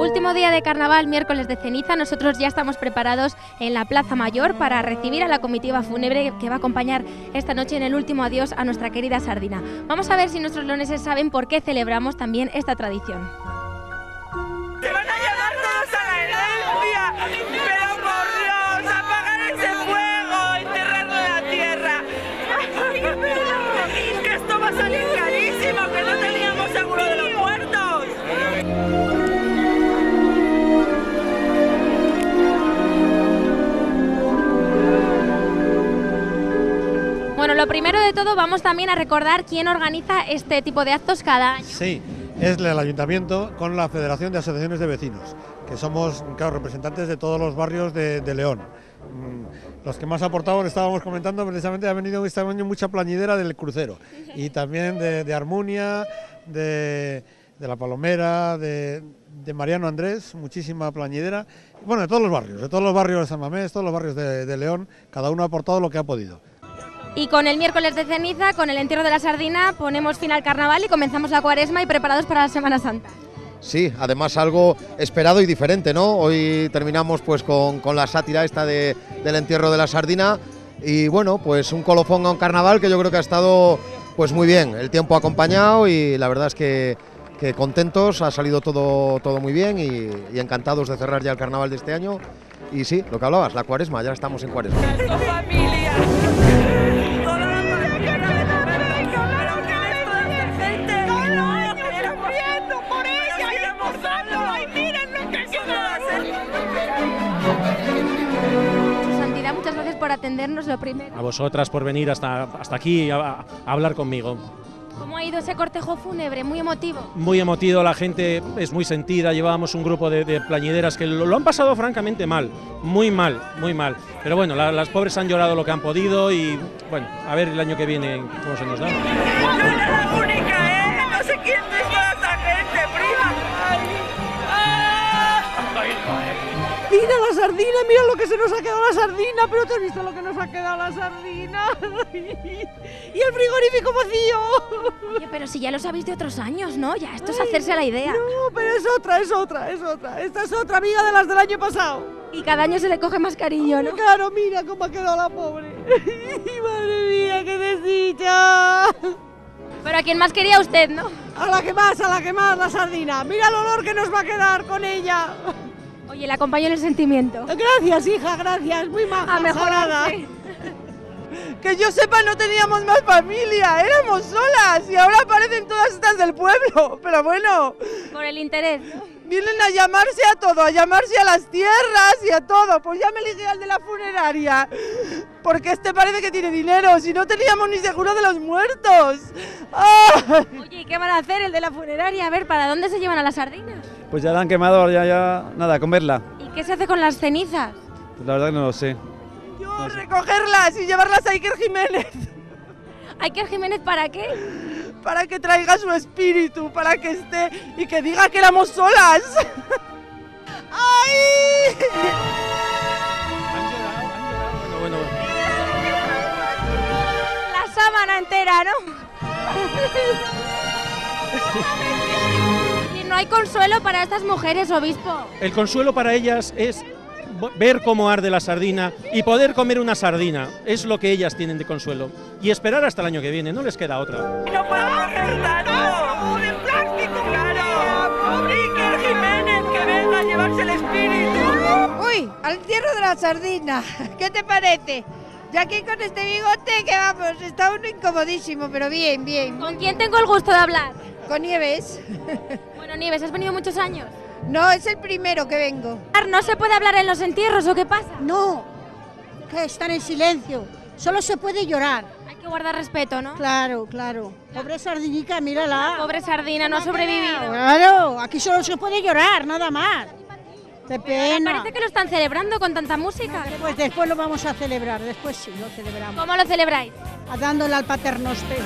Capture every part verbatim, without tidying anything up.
Último día de carnaval, miércoles de ceniza. Nosotros ya estamos preparados en la Plaza Mayor para recibir a la comitiva fúnebre que va a acompañar esta noche en el último adiós a nuestra querida sardina. Vamos a ver si nuestros leoneses saben por qué celebramos también esta tradición. ¡Te van a llevar todos a la herencia! ¡Pero por Dios! ¡Apagar ese fuego! ¡Enterrarlo en la tierra! ¡Ay, pero! ¡Que esto va a salir carísimo! ¡Que no teníamos seguro de los muertos! Bueno, lo primero de todo, vamos también a recordar quién organiza este tipo de actos cada año. Sí, es el Ayuntamiento con la Federación de Asociaciones de Vecinos, que somos, claro, representantes de todos los barrios de, de León. Los que más aportaban, estábamos comentando, precisamente ha venido este año mucha plañidera del crucero, y también de, de Armunia, de, de La Palomera, de, de Mariano Andrés, muchísima plañidera, bueno, de todos los barrios, de todos los barrios de San Mamés, todos los barrios de, de León, cada uno ha aportado lo que ha podido. Y con el miércoles de ceniza, con el entierro de la sardina, ponemos fin al carnaval y comenzamos la cuaresma y preparados para la Semana Santa. Sí, además algo esperado y diferente, ¿no? Hoy terminamos pues con, con la sátira esta de, del entierro de la sardina y bueno, pues un colofón a un carnaval que yo creo que ha estado pues muy bien, el tiempo ha acompañado y la verdad es que, que contentos, ha salido todo, todo muy bien y, y encantados de cerrar ya el carnaval de este año y sí, lo que hablabas, la cuaresma, ya estamos en cuaresma. ¡Familia! Muchas gracias por atendernos, lo primero. A vosotras por venir hasta, hasta aquí a, a hablar conmigo. ¿Cómo ha ido ese cortejo fúnebre? Muy emotivo. Muy emotivo, la gente es muy sentida, llevábamos un grupo de, de plañideras que lo, lo han pasado francamente mal, muy mal, muy mal. Pero bueno, la, las pobres han llorado lo que han podido y bueno, a ver el año que viene cómo se nos da. ¡No era la única, eh! No sé quién es toda esta gente, prima. ¡Ay! ¡Ah! Mira la sardina, mira lo que se nos ha quedado la sardina, pero ¿te has visto lo que nos ha quedado la sardina? Y el frigorífico vacío. Oye, pero si ya lo sabéis de otros años, ¿no? Ya, esto es hacerse a la idea. No, pero es otra, es otra, es otra. Esta es otra amiga de las del año pasado. Y cada año se le coge más cariño, ¿no? Claro, mira cómo ha quedado la pobre. Madre mía, qué desdicha. Pero a quién más quería usted, ¿no? A la que más, a la que más, la sardina. Mira el olor que nos va a quedar con ella. Oye, le acompaño en el sentimiento. Gracias, hija, gracias, muy maja. A mejorada. Que yo sepa, no teníamos más familia, éramos solas y ahora aparecen todas estas del pueblo. Pero bueno, Por el interés, ¿no? vienen a llamarse a todo, a llamarse a las tierras y a todo. Pues ya me ligué al de la funeraria, porque este parece que tiene dinero, si no teníamos ni seguro de los muertos. ¡Ah! Oye, ¿y qué van a hacer el de la funeraria? A ver, ¿para dónde se llevan a las sardinas? Pues ya la han quemado, ya, ya, nada, con verla. ¿Y qué se hace con las cenizas? Pues la verdad que no lo sé. Yo No sé. recogerlas y llevarlas a Iker Jiménez, ¿Iker Jiménez para qué? para que traiga su espíritu, para que esté y que diga que éramos solas. ¡Ay! Han llorado, han llorado, bueno, bueno. La sábana entera, ¿no? Y no hay consuelo para estas mujeres, obispo. El consuelo para ellas es ver cómo arde la sardina y poder comer una sardina, es lo que ellas tienen de consuelo. Y esperar hasta el año que viene, no les queda otra. ¡No podemos hacer tanto! ¡De plástico! ¡Claro! ¡Pobre Iker Jiménez, que venga a llevarse el espíritu! Uy, al entierro de la sardina. ¿Qué te parece? Ya aquí con este bigote que vamos, está uno incomodísimo, pero bien, bien. ¿Con quién tengo el gusto de hablar? Con Nieves. Bueno, Nieves, ¿has venido muchos años? No, es el primero que vengo. ¿No se puede hablar en los entierros o qué pasa? No, que están en silencio. Solo se puede llorar. Hay que guardar respeto, ¿no? Claro, claro. Pobre sardinica, mírala. Pobre sardina, no ha sobrevivido. Claro, aquí solo se puede llorar, nada más. Qué pena. Parece que lo están celebrando con tanta música. Pues después lo vamos a celebrar, después sí lo celebramos. ¿Cómo lo celebráis? Dándole al paternoster.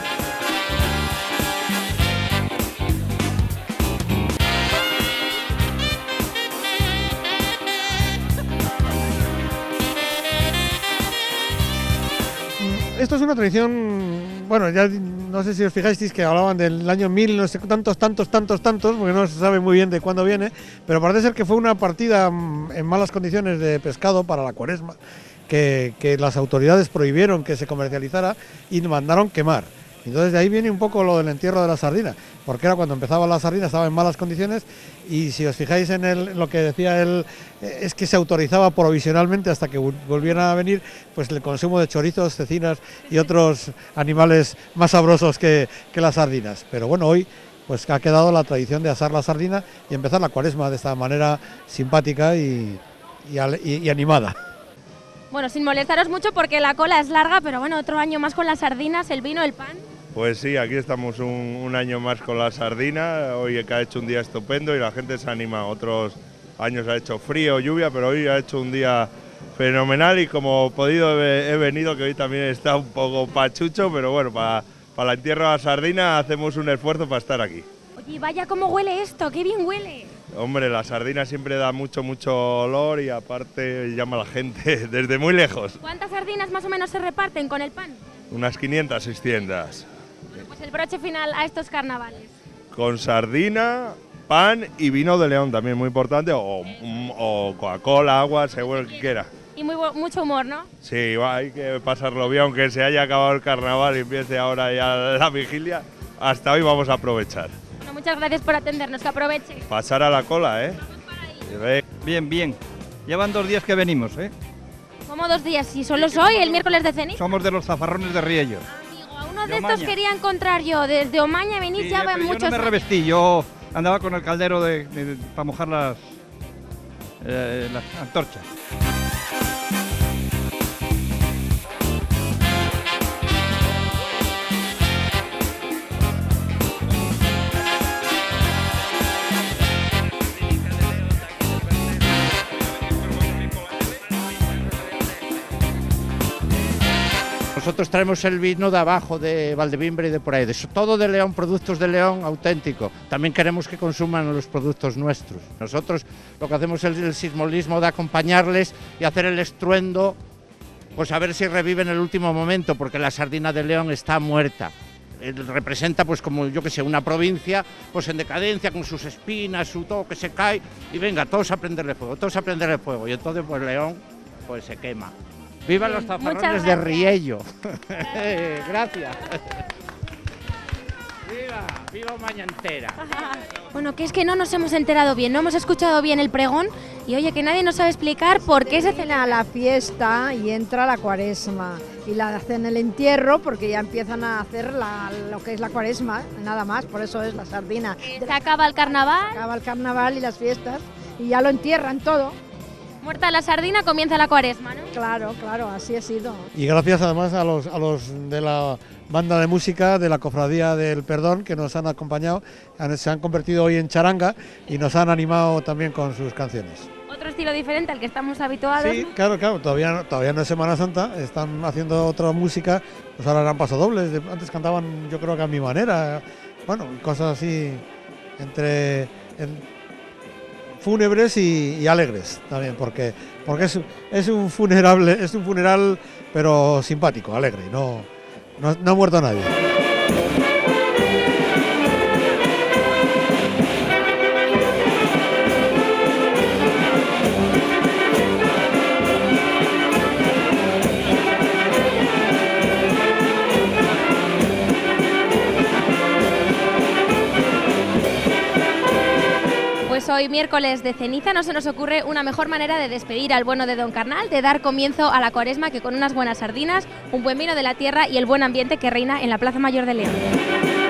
Esto es una tradición, bueno, ya no sé si os fijáis que hablaban del año mil, no sé tantos, tantos, tantos, tantos, porque no se sabe muy bien de cuándo viene, pero parece ser que fue una partida en malas condiciones de pescado para la Cuaresma, que, que las autoridades prohibieron que se comercializara y mandaron quemar. Entonces de ahí viene un poco lo del entierro de la sardina, porque era cuando empezaba la sardina, estaba en malas condiciones, y si os fijáis en, el, en lo que decía él, es que se autorizaba provisionalmente hasta que volvieran a venir pues el consumo de chorizos, cecinas y otros animales más sabrosos que, que las sardinas. Pero bueno, hoy pues ha quedado la tradición de asar la sardina y empezar la Cuaresma de esta manera simpática y, y, y, y animada. Bueno, sin molestaros mucho porque la cola es larga, pero bueno, otro año más con las sardinas, el vino, el pan. Pues sí, aquí estamos un, un año más con la sardina, hoy que ha hecho un día estupendo y la gente se anima. Otros años ha hecho frío, lluvia, pero hoy ha hecho un día fenomenal y como he podido he, he venido, que hoy también está un poco pachucho, pero bueno, para, para el entierro de la sardina hacemos un esfuerzo para estar aquí. Oye, vaya cómo huele esto, qué bien huele. Hombre, la sardina siempre da mucho, mucho olor y aparte llama a la gente desde muy lejos. ¿Cuántas sardinas más o menos se reparten con el pan? Unas quinientas, seiscientas. Pues el broche final a estos carnavales. Con sardina, pan y vino de León, también muy importante, o, o Coca-Cola, agua, según el que quiera. Y muy, mucho humor, ¿no? Sí, va, hay que pasarlo bien, aunque se haya acabado el carnaval y empiece ahora ya la vigilia, hasta hoy vamos a aprovechar. Bueno, muchas gracias por atendernos, que aproveche. Pasar a la cola, ¿eh? Bien, bien. Llevan dos días que venimos, ¿eh? ¿Cómo dos días? Si solo soy el miércoles de ceniza. Somos de los zafarrones de Riello. Amigo, a uno de, de estos quería encontrar yo. Desde Omaña venís, sí, ya van muchos. Yo no me revestí, yo andaba con el caldero de, de, de, para mojar las, eh, las antorchas. Nosotros traemos el vino de abajo, de Valdevimbre y de por ahí, de, todo de León, productos de León auténtico. También queremos que consuman los productos nuestros. Nosotros lo que hacemos es el simbolismo de acompañarles y hacer el estruendo, pues a ver si reviven el último momento, porque la sardina de León está muerta. Él representa, pues como yo que sé, una provincia pues en decadencia, con sus espinas, su todo que se cae, y venga, todos a prenderle fuego, todos a prenderle fuego, y entonces pues León pues se quema. ¡Viva los zafarrones de Riello! Gracias. ¡Viva! ¡Viva Omaña entera! Bueno, que es que no nos hemos enterado bien, no hemos escuchado bien el pregón y oye, que nadie nos sabe explicar por qué se celebra la fiesta y entra la Cuaresma y la hacen el entierro porque ya empiezan a hacer la, lo que es la Cuaresma, nada más, por eso es la sardina. Se acaba el carnaval. Se acaba el carnaval y las fiestas y ya lo entierran todo. Muerta la sardina, comienza la Cuaresma, ¿no? Claro, claro, así ha sido. Y gracias además a los, a los de la banda de música de la Cofradía del Perdón que nos han acompañado, han, se han convertido hoy en charanga y nos han animado también con sus canciones. Otro estilo diferente al que estamos habituados. Sí, ¿no? claro, claro, todavía no, todavía no es Semana Santa, están haciendo otra música, pues ahora eran pasodobles, de, antes cantaban yo creo que a mi manera, bueno, cosas así entre... En, fúnebres y, y alegres también, porque porque es, es un funeral, es un funeral pero simpático, alegre, no, no, no ha muerto nadie. Hoy miércoles de ceniza no se nos ocurre una mejor manera de despedir al bueno de Don Carnal, de dar comienzo a la Cuaresma que con unas buenas sardinas, un buen vino de la tierra y el buen ambiente que reina en la Plaza Mayor de León.